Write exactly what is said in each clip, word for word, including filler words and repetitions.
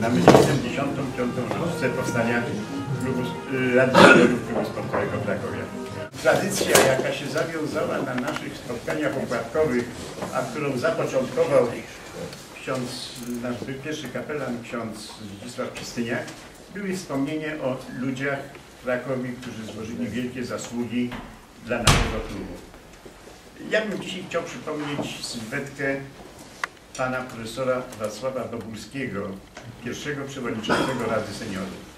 Mamy siedemdziesiątą piątą rocznicę powstania klubu, Rady Seniorów Klubu Sportowego w Krakowie. Tradycja, jaka się zawiązała na naszych spotkaniach opłatkowych, a którą zapoczątkował ksiądz, nasz pierwszy kapelan, ksiądz Zdzisław Przystyniak, były wspomnienie o ludziach w Krakowie, którzy złożyli wielkie zasługi dla naszego klubu. Ja bym dzisiaj chciał przypomnieć sylwetkę pana profesora Wacława Bobulskiego, pierwszego przewodniczącego Rady Seniorów.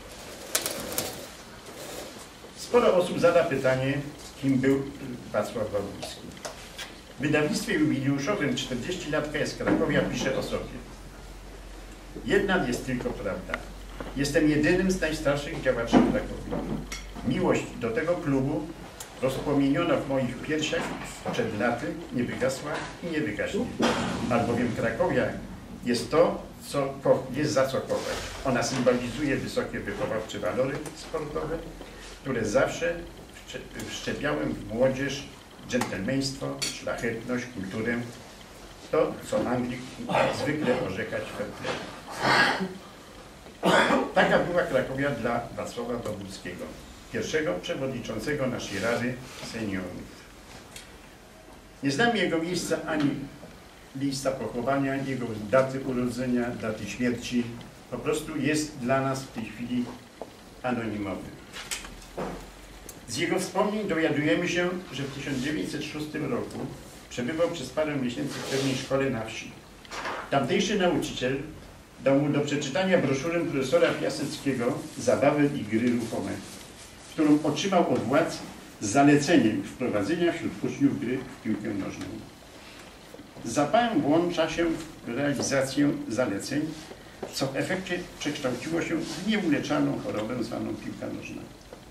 Sporo osób zada pytanie, kim był Wacław Bobulski. W wydawnictwie jubileuszowym czterdzieści lat K S Krakowia pisze o sobie. Jedna jest tylko prawda. Jestem jedynym z najstarszych działaczy Krakowi. Miłość do tego klubu rozpłomieniona w moich piersiach przed laty nie wygasła i nie wygaśnie. Albowiem Krakowia jest to, co jest za co kochać. Ona symbolizuje wysokie wychowawcze walory sportowe, które zawsze wszczepiałem w młodzież: dżentelmeństwo, szlachetność, kulturę, to, co Anglik zwykle orzekać fair play. Taka była Krakowia dla Wacława Bobulskiego, pierwszego przewodniczącego naszej Rady Seniorów. Nie znamy jego miejsca ani miejsca pochowania, jego daty urodzenia, daty śmierci. Po prostu jest dla nas w tej chwili anonimowy. Z jego wspomnień dowiadujemy się, że w tysiąc dziewięćset szóstym roku przebywał przez parę miesięcy w pewnej szkole na wsi. Tamtejszy nauczyciel dał mu do przeczytania broszurę profesora Piaseckiego Zabawy i gry ruchome, którą otrzymał od władz z zaleceniem wprowadzenia wśród uczniów gry w piłkę nożną. Z zapałem włącza się w realizację zaleceń, co w efekcie przekształciło się w nieuleczalną chorobę zwaną piłka nożna.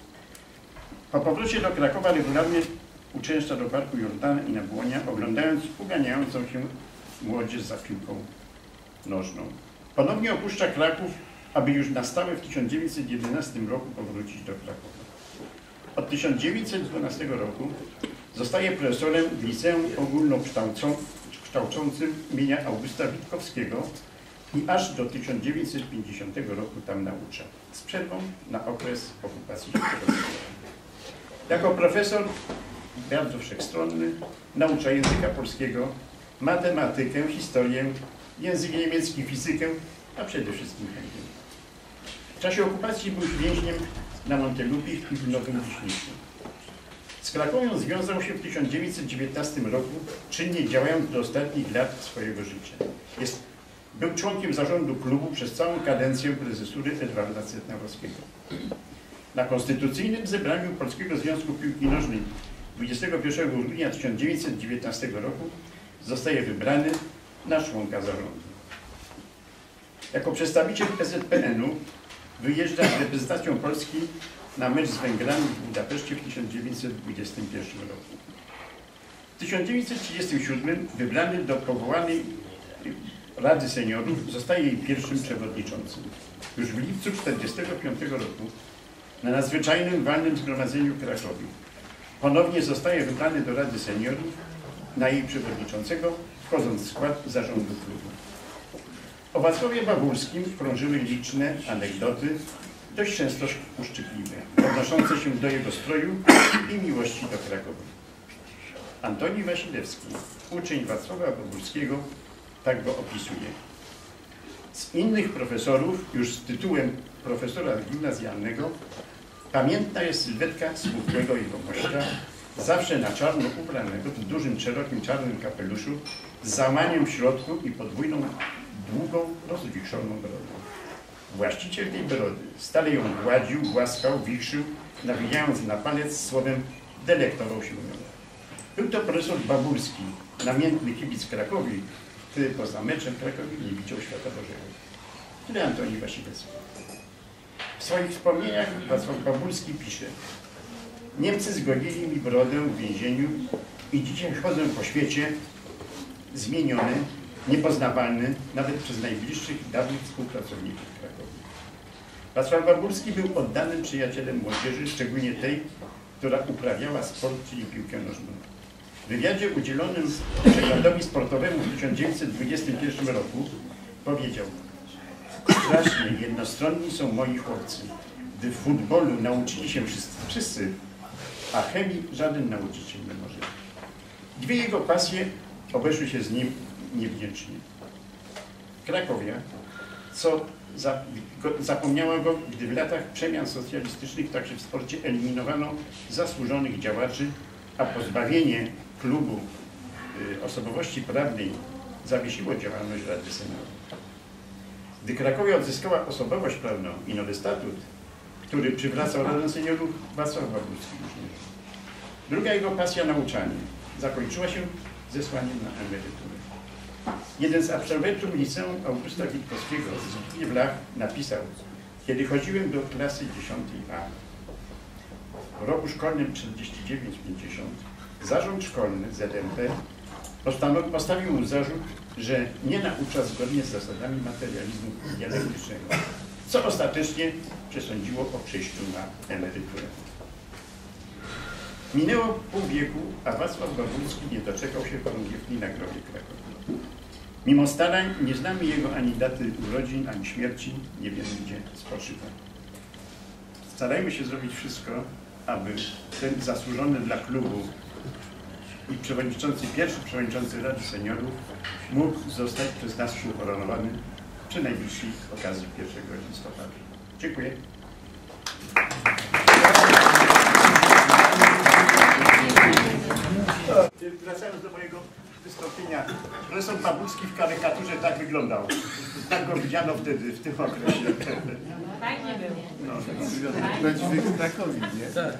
Po powrocie do Krakowa regularnie uczęszcza do Parku Jordana i na Błonia, oglądając uganiającą się młodzież za piłką nożną. Ponownie opuszcza Kraków, aby już na stałe w tysiąc dziewięćset jedenastym roku powrócić do Krakowa. Od tysiąc dziewięćset dwunastego roku zostaje profesorem w Liceum Ogólnokształcącym imienia Augusta Witkowskiego i aż do tysiąc dziewięćset pięćdziesiątego roku tam naucza, z przerwą na okres okupacji hitlerowskiej. Jako profesor bardzo wszechstronny naucza języka polskiego, matematykę, historię, język niemiecki, fizykę, a przede wszystkim chemię. W czasie okupacji był więźniem na Montelupie i w Nowym Wiśniku. Z Krakowią związał się w tysiąc dziewięćset dziewiętnastym roku, czynnie działając do ostatnich lat swojego życia. Jest, był członkiem zarządu klubu przez całą kadencję prezesury Edwarda Cetnarowskiego. Na konstytucyjnym zebraniu Polskiego Związku Piłki Nożnej dwudziestego pierwszego grudnia tysiąc dziewięćset dziewiętnastego roku zostaje wybrany na członka zarządu. Jako przedstawiciel P Z P N u wyjeżdża z reprezentacją Polski na mecz z Węgrami w Budapeszcie w tysiąc dziewięćset dwudziestym pierwszym roku. W tysiąc dziewięćset trzydziestym siódmym wybrany do powołanej Rady Seniorów zostaje jej pierwszym przewodniczącym. Już w lipcu tysiąc dziewięćset czterdziestego piątego roku na nadzwyczajnym walnym zgromadzeniu w Krakowie ponownie zostaje wybrany do Rady Seniorów na jej przewodniczącego, wchodząc w skład zarządu klubu. O Wacławie Bobulskim krążyły liczne anegdoty, dość często uszczypliwe, odnoszące się do jego stroju i miłości do Krakowa. Antoni Wasilewski, uczeń Wacława Bobulskiego, tak go opisuje. Z innych profesorów, już z tytułem profesora gimnazjalnego, pamiętna jest sylwetka smutnego jegomościa, zawsze na czarno ubranego, w dużym, szerokim czarnym kapeluszu, z załamaniem w środku i podwójną, długą, rozwichrzoną brodą. Właściciel tej brody stale ją gładził, głaskał, wichrzył, nawijając na palec, słowem delektował się nią. Był to profesor Bobulski, namiętny kibic Krakowi, który poza meczem Krakowi nie widział świata Bożego. Tyle Antoni Wasilewski. W swoich wspomnieniach Wacław Bobulski pisze: Niemcy zgodzili mi brodę w więzieniu i dzisiaj chodzę po świecie zmieniony, niepoznawalny nawet przez najbliższych dawnych współpracowników Krakowi. Wacław Bobulski był oddanym przyjacielem młodzieży, szczególnie tej, która uprawiała sport, czyli piłkę nożną. W wywiadzie udzielonym przeglądowi sportowemu w tysiąc dziewięćset dwudziestym pierwszym roku powiedział: strasznie jednostronni są moi chłopcy, gdy w futbolu nauczyli się wszyscy, wszyscy, a chemii żaden nauczyciel nie może. Dwie jego pasje obeszły się z nim niewdzięcznie. Krakowia, co za, go, zapomniała go, gdy w latach przemian socjalistycznych także w sporcie eliminowano zasłużonych działaczy, a pozbawienie klubu y, osobowości prawnej zawiesiło działalność Rady Seniorów. Gdy Krakowia odzyskała osobowość prawną i nowy statut, który przywracał Radę Seniorów, Wacław Baburski już nie. Druga jego pasja, nauczanie, zakończyła się zesłaniem na emeryturę. Jeden z absolwentów liceum Augusta Witkowskiego, Zbigniew Lach, napisał: kiedy chodziłem do klasy dziesiątej A, w roku szkolnym czterdzieści dziewięć pięćdziesiąt, zarząd szkolny Z M P postawił mu zarzut, że nie naucza zgodnie z zasadami materializmu dialektycznego, co ostatecznie przesądziło o przejściu na emeryturę. Minęło pół wieku, a Wacław Baburski nie doczekał się chorągiewki na grobie Krakowi. Mimo starań nie znamy jego ani daty urodzin, ani śmierci, nie wiemy gdzie spoczywa. Starajmy się zrobić wszystko, aby ten zasłużony dla klubu i przewodniczący, pierwszy przewodniczący Rady Seniorów mógł zostać przez nas uhonorowany przy najbliższej okazji pierwszego listopada. Dziękuję. Wracając do mojego wystąpienia, profesor Baburski w karykaturze tak wyglądał. Tak go widziano wtedy, w tym okresie. Fajnie było. No, Prawdziwy Krakowi, nie? Tak.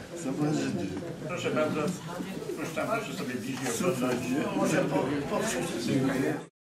proszę bardzo, proszę, proszę sobie bliżej oglądać. Może po, po